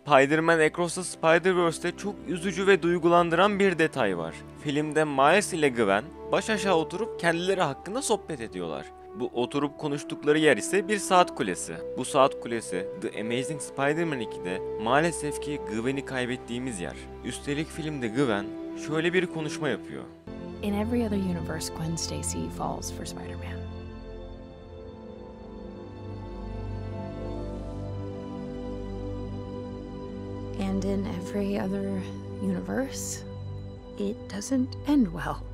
Spider-Man Across the Spider-Verse'te çok üzücü ve duygulandıran bir detay var. Filmde Miles ile Gwen baş aşağı oturup kendileri hakkında sohbet ediyorlar. Bu oturup konuştukları yer ise bir saat kulesi. Bu saat kulesi The Amazing Spider-Man 2'de maalesef ki Gwen'i kaybettiğimiz yer. Üstelik filmde Gwen şöyle bir konuşma yapıyor. In every other universe, Gwen Stacy falls for Spider-Man. And in every other universe, it doesn't end well.